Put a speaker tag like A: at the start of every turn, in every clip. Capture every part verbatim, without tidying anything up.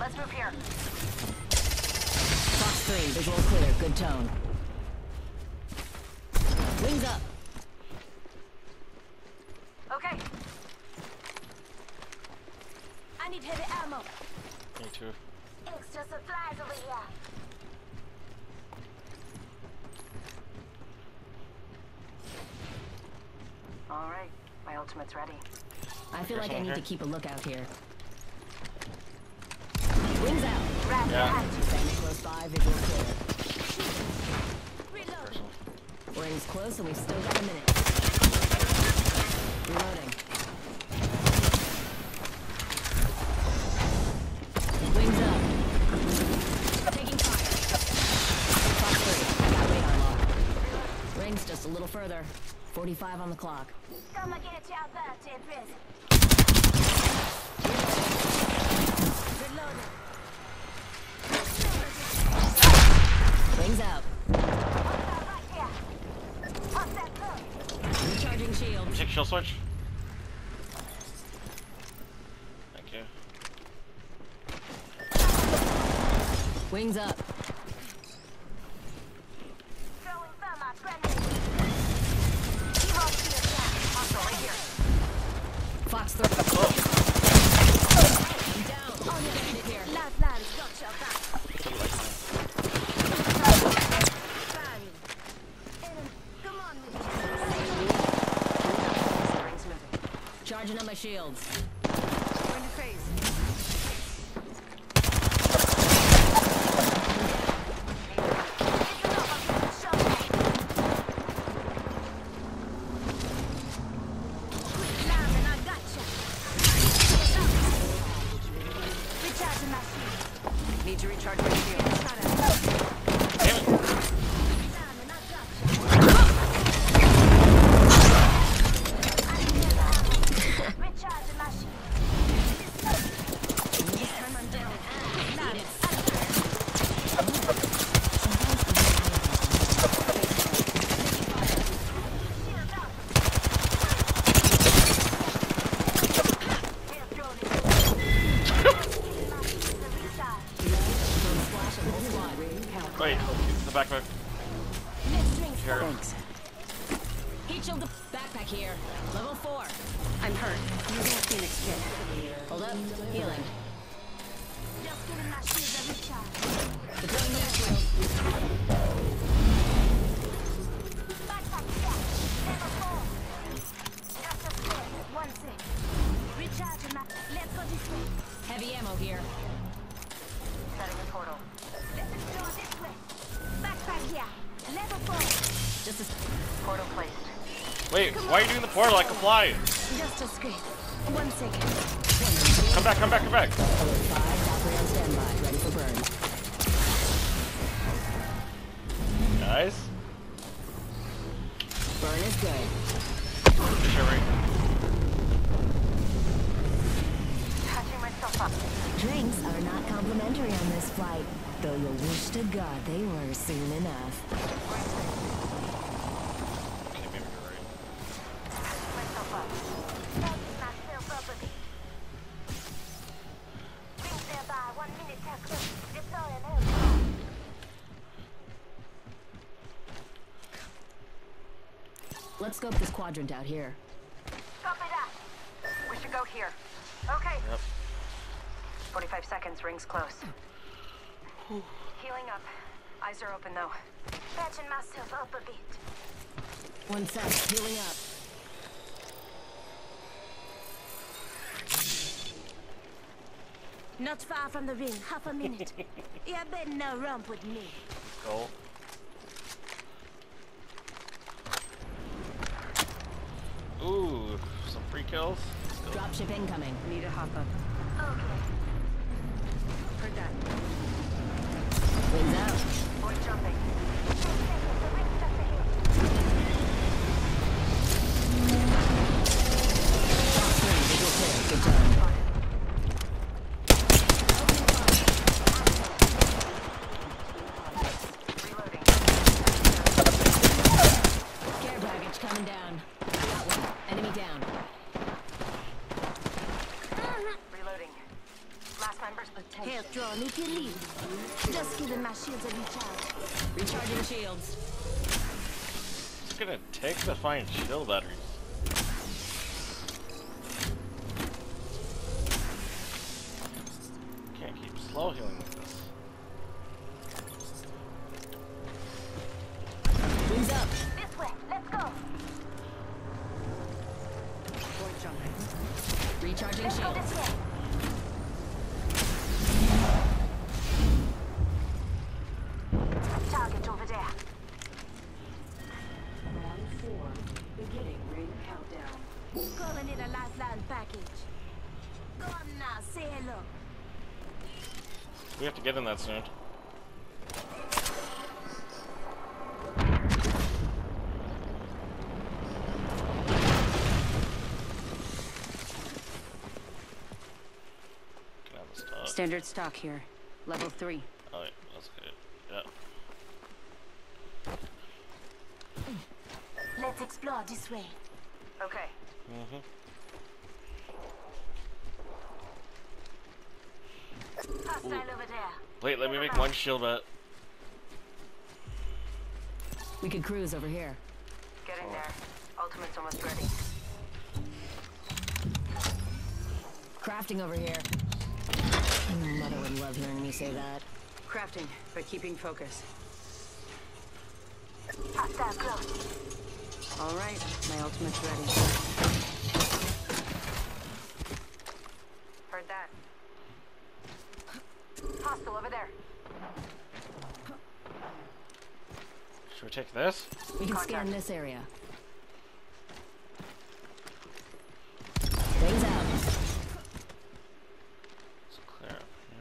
A: Let's move here.
B: Fox three, visual clear, good tone. Wings up.
A: Okay. I need heavy ammo.
C: Me too.
A: Extra supplies over here. All right, my ultimate's ready.
B: I feel like I
C: someone
B: need
C: here?
B: to keep a lookout here. Wings out.
A: Grab
C: Yeah.
A: that.
B: Bang close by, visual clear.
A: Reload.
C: Personal.
B: Rings close and we've still got a minute. Reloading. Wings up. Taking fire. Fox three, I got radar lock. Rings just a little further. forty-five on the clock.
A: Come and get your birthday present. Reloading.
B: Wings out.
A: Right here. What's that look?
B: Recharging shield.
C: Take shield switch. Thank you.
B: Wings up.
A: Throwing thermite grenade. Evo shield down. Also right here.
B: Fox three. I'm down. On the bandit here.
A: Last line's got your back. Firing. Enemy. Come on, with you. Rings moving.
B: Charging on my shields.
A: Going to phase. Need to recharge my shield.
C: Damn it.
A: Recharging my shield. Time I'm down.
C: Wait, the backpack. Here.
B: Thanks. Heat shield the backpack here. Level four.
A: I'm hurt. Using a Phoenix kit.
B: Hold up. Healing.
A: Just giving my shield a recharge.
B: Deploying heat shield.
A: Backpack down. Level four. Just a square. One sec. Recharging my. Let's go this way.
B: Heavy ammo here.
A: Setting the portal. Let's go this way. Backpack here. Level four.
B: Just a
A: Portal placed.
C: Wait, why are you doing the portal? I can fly.
A: Just a screen. One second.
C: Come back, come back, come back.
B: alert five. Valkyrie on standby. Ready for burn.
C: Nice.
B: Burn is good.
C: Shivering.
A: Catching myself up.
B: Drinks are not complimentary on this flight, though you'll wish to God they were soon enough.
C: Okay, maybe you're right.
A: Catching myself up. Catching myself up a bit. Things there by one minute tackle. Deploy an air.
B: Let's scope this quadrant out here.
A: Copy that. We should go here. Okay.
C: Yep.
A: forty-five seconds. Rings close. Healing up. Eyes are open though. Patching myself up a bit.
B: One sec. Healing up.
A: Not far from the ring. Half a minute. You better no romp with me.
C: Cool. Ooh, some free kills. Let's go.
B: Dropship incoming.
A: Need a hop up. Okay. Heard that.
B: Wings out.
A: Boy jumping.
B: Fox three. Visual clear. Good job.
A: Reloading.
B: Care package coming down. Got one. Enemy down.
A: Reloading. Last members. Health drawn if you leave. Just giving my shields a recharge.
B: Recharging shields.
C: It's gonna take to find shield batteries. Can't keep slow healing like this.
B: Wings up.
A: This way, let's go.
B: Recharging
A: Let's go
B: shields.
A: this way. Target over there.
D: Round four. Beginning ring countdown.
A: Calling it a lifeline package. Go on now, say hello.
C: We have to get in that soon. Can I have the stock?
D: Standard stock here. Level three.
C: Oh, yeah, that's good. Yeah.
A: Let's explore this way.
D: Okay.
C: Mm-hmm.
A: Hostile over there.
C: Wait, let me make one shield bat.
B: We could cruise over here.
D: Get in there. Ultimate's almost ready.
B: Crafting over here. Mother would love hearing me say that.
D: Crafting, but keeping focus.
A: Hostile close.
D: All right, my ultimate's ready. Heard that. Hostile over there.
C: Should we take this?
B: We can
D: Contact.
B: scan this area. Wings out.
C: It's clear.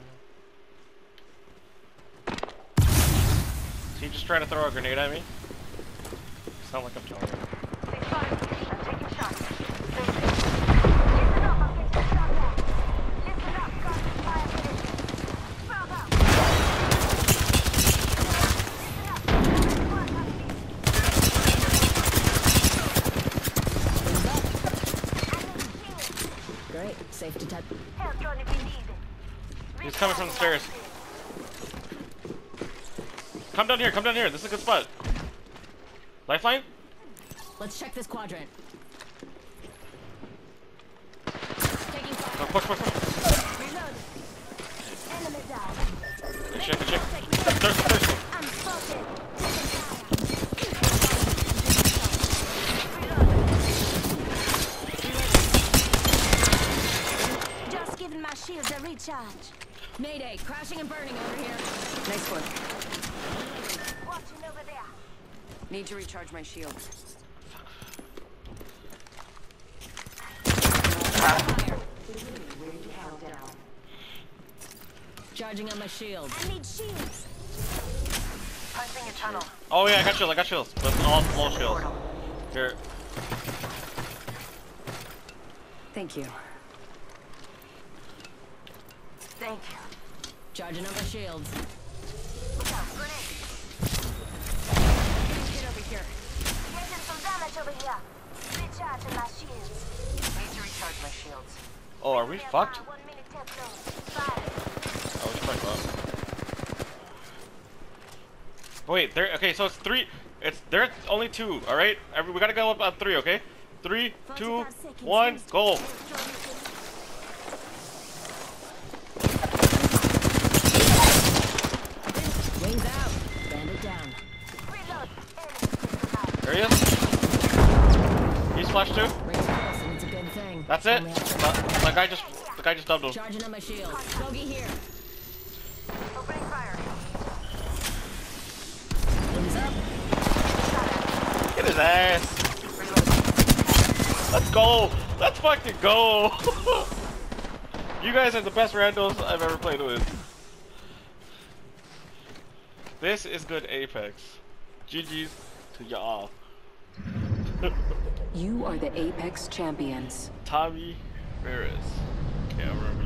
C: Yeah. Is he just trying to throw a grenade at me? Sound like I'm telling you.
A: Take fire. I'm taking shots. Listen up, I'm getting shot at. Listen up, got fire position. Spread out. Listen up. Squad hostage. I need shields.
B: Great. Safe to touch.
A: Help drone if you need it.
C: He's coming from the stairs. Come down here, come down here. This is a good spot. Lifeline?
B: Let's check this quadrant. Taking fire.
C: No, push, push, push.
A: Reload. Enemy down.
C: Good shit, good shit. Thirst, thirst.
A: I'm spotted. Reload. Just giving my shields a recharge.
B: Mayday. Crashing and burning over here.
D: Nice one.
A: Watching over there.
D: Need to recharge my shields.
B: Fire. Charging on my shield.
A: I need shields.
D: Punching a tunnel.
C: Oh yeah, I got shields, I got shields. But all slow shields. Here.
D: Thank you. Thank you.
B: Charging on my shields.
A: Look out, grenade.
D: Get over here.
A: Getting some damage over here. Recharging my shields.
D: Need to recharge my shields.
C: Oh, are we fucked?
A: One minute till close. Five.
C: Oh, we fucked up. Wait, there. Okay, so it's three. It's there's only two. All right, Every, we gotta go up on three. Okay, three, two, one, go.
B: Wings out. Bandit down.
A: Reload. Enemy.
C: There he is. He's flashed too.
B: Rings close and it's a good thing.
C: That's it.
B: Only have to-
C: The, the guy just the guy just dubbed him.
B: Charging on my shield. Bogey here.
D: Opening fire.
B: Wings up.
C: Get his ass. Let's go. Let's fucking go. You guys are the best randos I've ever played with. This is good Apex. G G's to y'all.
D: You are the Apex champions.
C: Tommy Ferris. Camera.